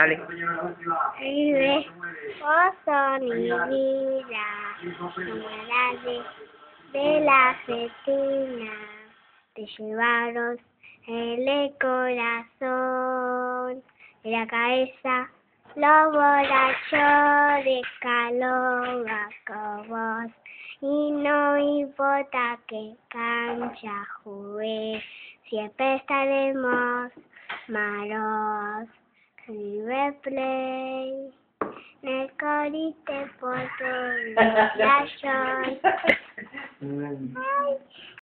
Dale. Vive, vos sos mi vida, enamorada de la Argentina, te llevaron el corazón, de la cabeza, los borrachos de calor con vos, y no importa qué cancha jugué, siempre estaremos malos. River Play, me corriste por tu